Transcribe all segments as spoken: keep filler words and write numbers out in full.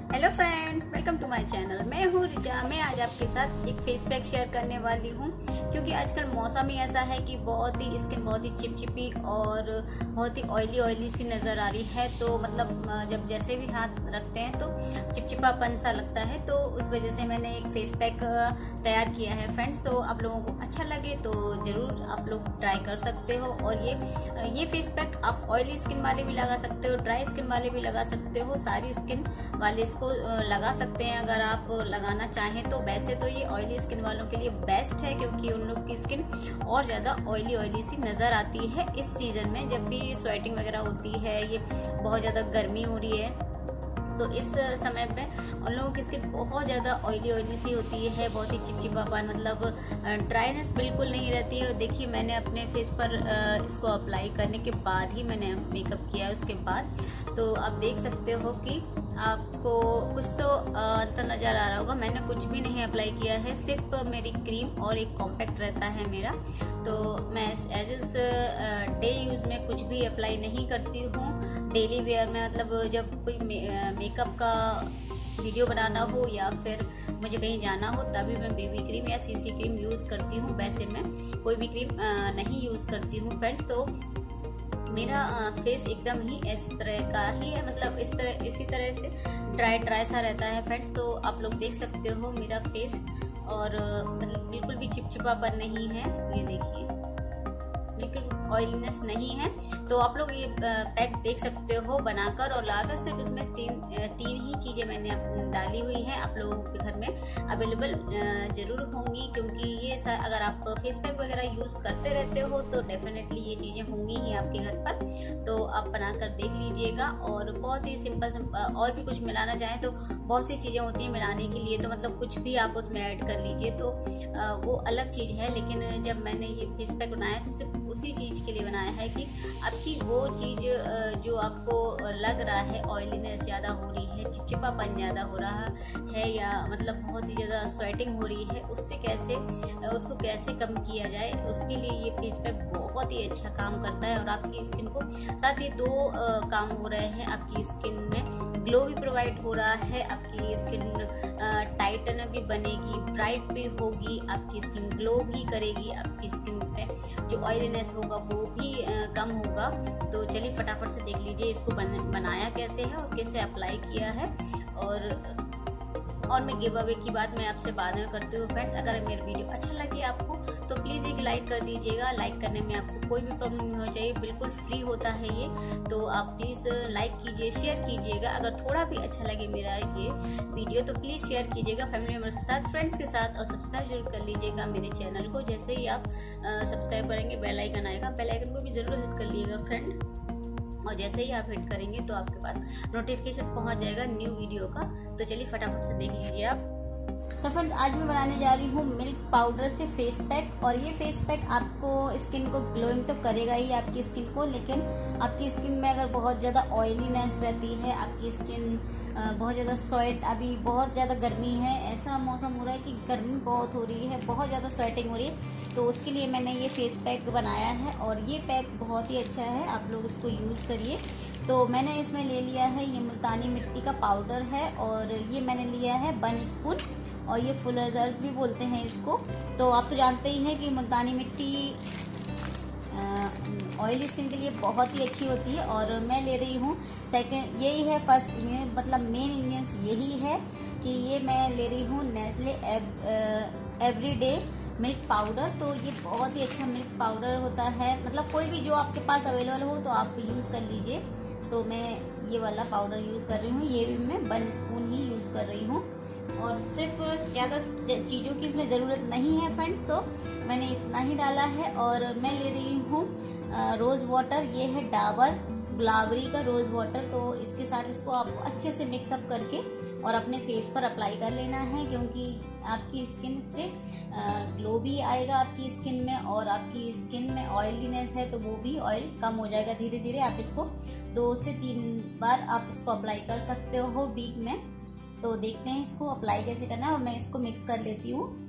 Hello friends, welcome to my channel. मैं हूँ रिचा। मैं आज आपके साथ एक फेस पैक शेयर करने वाली हूँ क्योंकि आजकल मौसम ही ऐसा है कि बहुत ही स्किन बहुत ही चिपचिपी और बहुत ही ऑयली ऑयली सी नज़र आ रही है। तो मतलब जब जैसे भी हाथ रखते हैं तो चिपचिपापन सा लगता है, तो उस वजह से मैंने एक फेस पैक तैयार किया है फ्रेंड्स। तो आप लोगों को अच्छा लगे तो ज़रूर आप लोग ट्राई कर सकते हो। और ये ये फेस पैक आप ऑयली स्किन वाले भी लगा सकते हो, ड्राई स्किन वाले भी लगा सकते हो, सारी स्किन वाले इसको लगा सकते हैं अगर आप लगाना चाहें तो। वैसे तो ये ऑयली स्किन वालों के लिए बेस्ट है क्योंकि उन लोग की स्किन और ज़्यादा ऑयली ऑयली सी नज़र आती है इस सीज़न में। जब भी स्वेटिंग वगैरह होती है, ये बहुत ज़्यादा गर्मी हो रही है, तो इस समय पे उन लोगों की स्किन बहुत ज़्यादा ऑयली ऑयली सी होती है, बहुत ही चिपचिपापन, मतलब ड्राइनेस बिल्कुल नहीं रहती है। देखिए मैंने अपने फेस पर इसको अप्लाई करने के बाद ही मैंने मेकअप किया है। उसके बाद तो आप देख सकते हो कि आपको कुछ तो अंतर नज़र आ रहा होगा। मैंने कुछ भी नहीं अप्लाई किया है, सिर्फ मेरी क्रीम और एक कॉम्पैक्ट रहता है मेरा। तो मैं एज इस डे यूज़ में कुछ भी अप्लाई नहीं करती हूँ। डेली वेयर में मतलब जब कोई मेकअप का वीडियो बनाना हो या फिर मुझे कहीं जाना हो तभी मैं बेबी क्रीम या सीसी क्रीम यूज़ करती हूँ। वैसे मैं कोई भी क्रीम नहीं यूज़ करती हूँ फ्रेंड्स। तो मेरा फेस एकदम ही इस तरह का ही है, मतलब इस तरह इसी तरह से ड्राई ड्राई सा रहता है फ्रेंड्स। तो आप लोग देख सकते हो मेरा फेस, और मतलब बिल्कुल भी चिपचिपापन नहीं है। ये देखिए बिल्कुल ऑयलीनेस नहीं है। तो आप लोग ये पैक देख सकते हो बनाकर और लाकर। सिर्फ इसमें तीन तीन ही चीज़ें मैंने डाली हुई हैं, आप लोगों के घर में अवेलेबल ज़रूर होंगी क्योंकि ये अगर आप फेस पैक वगैरह यूज़ करते रहते हो तो डेफिनेटली ये चीज़ें होंगी ही आपके घर पर। तो आप बनाकर देख लीजिएगा। और बहुत ही सिंपल सिंपल और भी कुछ मिलाना चाहें तो बहुत सी चीज़ें होती हैं मिलाने के लिए, तो मतलब कुछ भी आप उसमें ऐड कर लीजिए तो वो अलग चीज़ है। लेकिन जब मैंने ये फेस पैक बनाया तो सिर्फ उसी चीज़ के लिए बनाया है कि आपकी वो चीज़ जो आपको लग रहा है ऑयलीनेस ज़्यादा हो रही है, चिपचिपापन ज़्यादा हो रहा है, या मतलब बहुत ही ज़्यादा स्वेटिंग हो रही है, उससे कैसे उसको कैसे कम किया जाए, उसके लिए ये फेस पैक बहुत ही अच्छा काम करता है। और आपकी स्किन को साथ ही दो आ, काम हो रहे हैं। आपकी स्किन में ग्लो भी प्रोवाइड हो रहा है, आपकी स्किन टाइटन भी बनेगी, ब्राइट भी होगी, आपकी स्किन ग्लो भी करेगी, आपकी स्किन पे जो ऑयलीनेस होगा वो भी आ, कम होगा। तो चलिए फटाफट से देख लीजिए इसको बन, बनाया कैसे है और कैसे अप्लाई किया है। और और मैं गिव अवे की बात मैं आपसे बाद में करती हूँ फ्रेंड्स। अगर मेरी वीडियो अच्छा लगे आपको तो प्लीज़ एक लाइक कर दीजिएगा। लाइक करने में आपको कोई भी प्रॉब्लम नहीं होनी चाहिए, बिल्कुल फ्री होता है ये। तो आप प्लीज़ लाइक कीजिए, शेयर कीजिएगा। अगर थोड़ा भी अच्छा लगे मेरा ये वीडियो तो प्लीज़ शेयर कीजिएगा फैमिली मेम्बर्स के साथ, फ्रेंड्स के साथ, और सब्सक्राइब जरूर कर लीजिएगा मेरे चैनल को। जैसे ही आप सब्सक्राइब करेंगे बेल आइकन आएगा, बेल आइकन को भी ज़रूर हिट कर लीजिएगा फ्रेंड। और जैसे ही आप हिट करेंगे तो आपके पास नोटिफिकेशन पहुंच जाएगा न्यू वीडियो का। तो चलिए फटाफट से देख लीजिए आप। तो फ्रेंड्स आज मैं बनाने जा रही हूँ मिल्क पाउडर से फेस पैक। और ये फेस पैक आपको स्किन को ग्लोइंग तो करेगा ही आपकी स्किन को, लेकिन आपकी स्किन में अगर बहुत ज़्यादा ऑयलीनेस रहती है, आपकी स्किन बहुत ज़्यादा स्वेट, अभी बहुत ज़्यादा गर्मी है, ऐसा मौसम हो रहा है कि गर्मी बहुत हो रही है, बहुत ज़्यादा स्वेटिंग हो रही है, तो उसके लिए मैंने ये फेस पैक बनाया है। और ये पैक बहुत ही अच्छा है, आप लोग इसको यूज़ करिए। तो मैंने इसमें ले लिया है ये मुल्तानी मिट्टी का पाउडर है, और ये मैंने लिया है वन स्पून, और ये फुलर जर्द भी बोलते हैं इसको। तो आप तो जानते ही हैं कि मुल्तानी मिट्टी ऑयली स्किन के लिए बहुत ही अच्छी होती है। और मैं ले रही हूँ सेकंड, यही है फर्स्ट इंग्रेडिएंट, मतलब मेन इंग्रेडिएंट्स यही है कि ये मैं ले रही हूँ नेस्ले एवरीडे मिल्क पाउडर। तो ये बहुत ही अच्छा मिल्क पाउडर होता है, मतलब कोई भी जो आपके पास अवेलेबल हो तो आप यूज़ कर लीजिए। तो मैं ये वाला पाउडर यूज़ कर रही हूँ, ये भी मैं वन स्पून ही यूज़ कर रही हूँ। और सिर्फ ज़्यादा चीज़ों की इसमें ज़रूरत नहीं है फ्रेंड्स, तो मैंने इतना ही डाला है। और मैं ले रही हूँ रोज़ वाटर, ये है डाबर गुलाबरी का रोज़ वाटर। तो इसके साथ इसको आपको अच्छे से मिक्सअप करके और अपने फेस पर अप्लाई कर लेना है, क्योंकि आपकी स्किन से ग्लो भी आएगा आपकी स्किन में, और आपकी स्किन में ऑयलीनेस है तो वो भी ऑयल कम हो जाएगा धीरे धीरे। आप इसको दो से तीन बार आप इसको अप्लाई कर सकते हो वीक में। तो देखते हैं इसको अप्लाई कैसे करना है, और मैं इसको मिक्स कर लेती हूँ।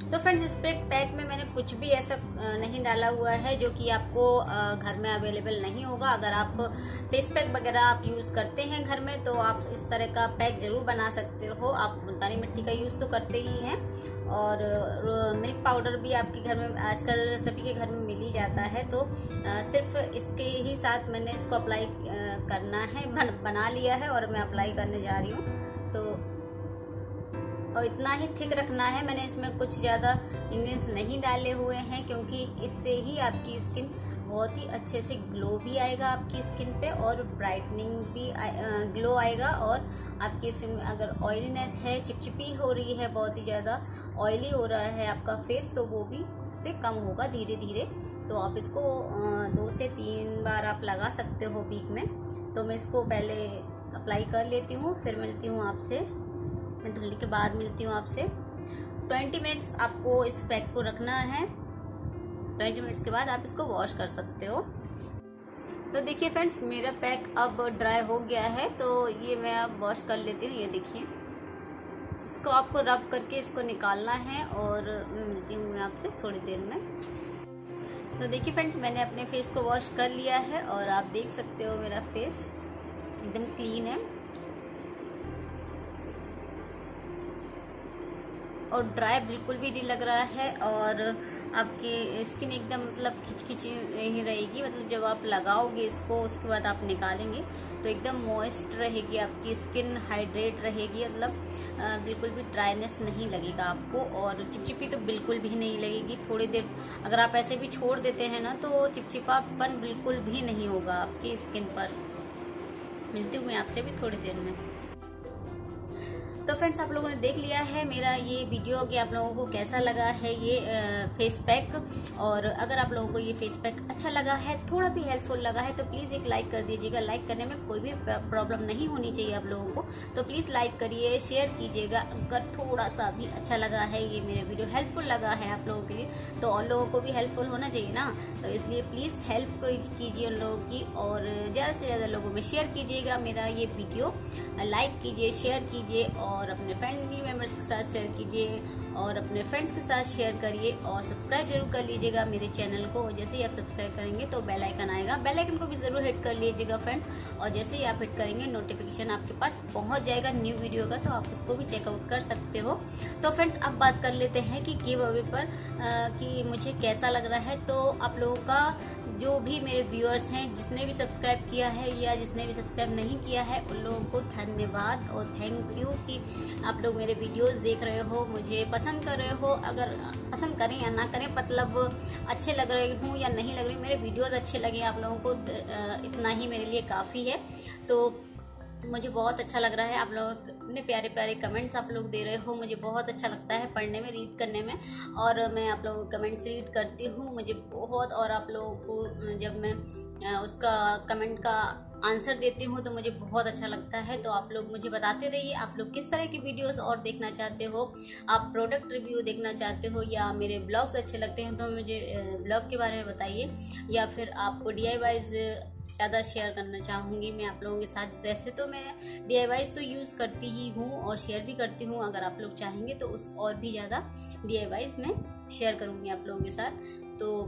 तो फ्रेंड्स इस पैक पैक में मैंने कुछ भी ऐसा नहीं डाला हुआ है जो कि आपको घर में अवेलेबल नहीं होगा। अगर आप फेस पैक वगैरह आप यूज़ करते हैं घर में तो आप इस तरह का पैक ज़रूर बना सकते हो। आप मुल्तानी मिट्टी का यूज़ तो करते ही हैं और मिल्क पाउडर भी आपके घर में आजकल सभी के घर में मिल ही जाता है। तो सिर्फ इसके ही साथ मैंने इसको अप्लाई करना है, बन, बना लिया है और मैं अप्लाई करने जा रही हूँ। तो और इतना ही थिक रखना है। मैंने इसमें कुछ ज़्यादा इंग्रेडिएंट्स नहीं डाले हुए हैं क्योंकि इससे ही आपकी स्किन बहुत ही अच्छे से ग्लो भी आएगा आपकी स्किन पे और ब्राइटनिंग भी आ, ग्लो आएगा। और आपकी स्किन में अगर ऑयलीनेस है, चिपचिपी हो रही है, बहुत ही ज़्यादा ऑयली हो रहा है आपका फेस, तो वो भी इससे कम होगा धीरे धीरे। तो आप इसको दो से तीन बार आप लगा सकते हो वीक में। तो मैं इसको पहले अप्लाई कर लेती हूँ, फिर मिलती हूँ आपसे, मैं धुलने के बाद मिलती हूँ आपसे। ट्वेंटी मिनट्स आपको इस पैक को रखना है। ट्वेंटी मिनट्स के बाद आप इसको वॉश कर सकते हो। तो देखिए फ्रेंड्स, मेरा पैक अब ड्राई हो गया है, तो ये मैं अब वॉश कर लेती हूँ। ये देखिए, इसको आपको रब करके इसको निकालना है और मैं मिलती हूँ मैं आपसे थोड़ी देर में। तो देखिए फ्रेंड्स, मैंने अपने फेस को वॉश कर लिया है और आप देख सकते हो मेरा फेस एकदम क्लीन है और ड्राई बिल्कुल भी नहीं लग रहा है। और आपकी स्किन एकदम मतलब खिचखिची नहीं रहेगी, मतलब जब आप लगाओगे इसको उसके बाद आप निकालेंगे तो एकदम मॉइस्ट रहेगी आपकी स्किन, हाइड्रेट रहेगी, मतलब बिल्कुल भी ड्राइनेस नहीं लगेगा आपको और चिपचिपी तो बिल्कुल भी नहीं लगेगी। थोड़ी देर अगर आप ऐसे भी छोड़ देते हैं ना तो चिपचिपापन बिल्कुल भी नहीं होगा आपकी स्किन पर। मिलती हूँ मैं आपसे भी थोड़ी देर में। तो फ्रेंड्स, आप लोगों ने देख लिया है मेरा ये वीडियो कि आप लोगों को कैसा लगा है ये फेस पैक। और अगर आप लोगों को ये फेस पैक अच्छा लगा है, थोड़ा भी हेल्पफुल लगा है, तो प्लीज़ एक लाइक कर दीजिएगा। लाइक करने में कोई भी प्रॉब्लम नहीं होनी चाहिए आप लोगों को, तो प्लीज़ लाइक करिए, शेयर कीजिएगा। अगर थोड़ा सा भी अच्छा लगा है ये मेरा वीडियो, हेल्पफुल लगा है आप लोगों के लिए, तो और लोगों को भी हेल्पफुल होना चाहिए ना। तो इसलिए प्लीज़ हेल्प कीजिए उन लोगों की और ज़्यादा से ज़्यादा लोगों में शेयर कीजिएगा मेरा ये वीडियो। लाइक कीजिए, शेयर कीजिए और अपने फैमिली मेम्बर्स के साथ शेयर कीजिए और अपने फ्रेंड्स के साथ शेयर करिए और सब्सक्राइब जरूर कर लीजिएगा मेरे चैनल को। जैसे ही आप सब्सक्राइब करेंगे तो बेल आइकन आएगा, बेल आइकन को भी ज़रूर हिट कर लीजिएगा फ्रेंड्स। और जैसे ही आप हिट करेंगे नोटिफिकेशन आपके पास पहुंच जाएगा न्यू वीडियो का, तो आप उसको भी चेकआउट कर सकते हो। तो फ्रेंड्स, अब बात कर लेते हैं कि गिव अवे पर आ, कि मुझे कैसा लग रहा है। तो आप लोगों का जो भी मेरे व्यूअर्स हैं, जिसने भी सब्सक्राइब किया है या जिसने भी सब्सक्राइब नहीं किया है, उन लोगों को धन्यवाद और थैंक यू कि आप लोग मेरे वीडियोस देख रहे हो, मुझे पसंद कर रहे हो। अगर पसंद करें या ना करें, मतलब अच्छे लग रहे हूँ या नहीं लग रही, मेरे वीडियोस अच्छे लगे आप लोगों को, इतना ही मेरे लिए काफ़ी है। तो मुझे बहुत अच्छा लग रहा है। आप लोग इतने प्यारे प्यारे कमेंट्स आप लोग दे रहे हो, मुझे बहुत अच्छा लगता है पढ़ने में, रीड करने में। और मैं आप लोगों के कमेंट्स रीड करती हूँ मुझे बहुत, और आप लोगों को जब मैं उसका कमेंट का आंसर देती हूँ तो मुझे बहुत अच्छा लगता है। तो आप लोग मुझे बताते रहिए आप लोग किस तरह की वीडियोस और देखना चाहते हो। आप प्रोडक्ट रिव्यू देखना चाहते हो या मेरे ब्लॉग्स अच्छे लगते हैं तो मुझे ब्लॉग के बारे में बताइए, या फिर आपको डी आई वाइज ज़्यादा शेयर करना चाहूँगी मैं आप लोगों के साथ। वैसे तो मैं डी आई वाइज तो यूज़ करती ही हूँ और शेयर भी करती हूँ, अगर आप लोग चाहेंगे तो उस और भी ज़्यादा डी आई वाइज मैं शेयर करूँगी आप लोगों के साथ। तो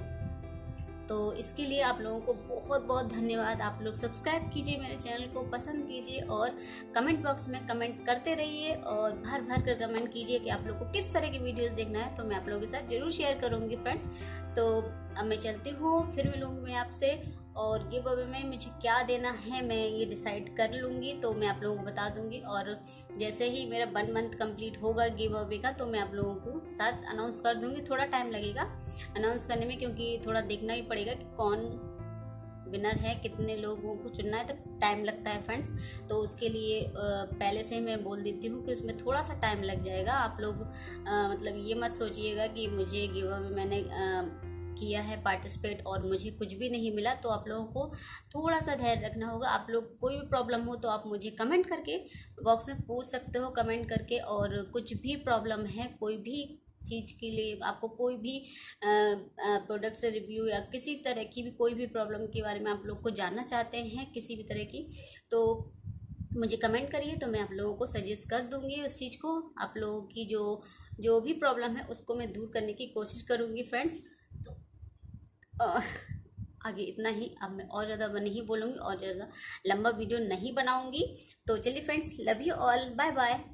तो इसके लिए आप लोगों को बहुत बहुत धन्यवाद। आप लोग सब्सक्राइब कीजिए मेरे चैनल को, पसंद कीजिए और कमेंट बॉक्स में कमेंट करते रहिए और भर भर कर कमेंट कीजिए कि आप लोग को किस तरह की वीडियोस देखना है, तो मैं आप लोगों के साथ ज़रूर शेयर करूँगी फ्रेंड्स। तो अब मैं चलती हूँ, फिर मिलूँगी मैं आपसे। और गिव अवे में मुझे क्या देना है मैं ये डिसाइड कर लूँगी, तो मैं आप लोगों को बता दूँगी। और जैसे ही मेरा वन मंथ कंप्लीट होगा गिव अवे का, तो मैं आप लोगों को साथ अनाउंस कर दूँगी। थोड़ा टाइम लगेगा अनाउंस करने में, क्योंकि थोड़ा देखना ही पड़ेगा कि कौन विनर है, कितने लोगों को चुनना है, तो टाइम लगता है फ्रेंड्स। तो उसके लिए पहले से ही मैं बोल देती हूँ कि उसमें थोड़ा सा टाइम लग जाएगा। आप लोग आ, मतलब ये मत सोचिएगा कि मुझे गिव अवे मैंने आ, किया है पार्टिसिपेट और मुझे कुछ भी नहीं मिला। तो आप लोगों को थोड़ा सा धैर्य रखना होगा। आप लोग कोई भी प्रॉब्लम हो तो आप मुझे कमेंट करके बॉक्स में पूछ सकते हो, कमेंट करके। और कुछ भी प्रॉब्लम है, कोई भी चीज़ के लिए, आपको कोई भी प्रोडक्ट से रिव्यू या किसी तरह की भी कोई भी प्रॉब्लम के बारे में आप लोग को जानना चाहते हैं किसी भी तरह की, तो मुझे कमेंट करिए, तो मैं आप लोगों को सजेस्ट कर दूंगी उस चीज़ को। आप लोगों की जो जो भी प्रॉब्लम है उसको मैं दूर करने की कोशिश करूँगी फ्रेंड्स। तो आ, आगे इतना ही, अब मैं और ज़्यादा नहीं बोलूँगी और ज़्यादा लंबा वीडियो नहीं बनाऊँगी। तो चलिए friends, love you all, bye bye.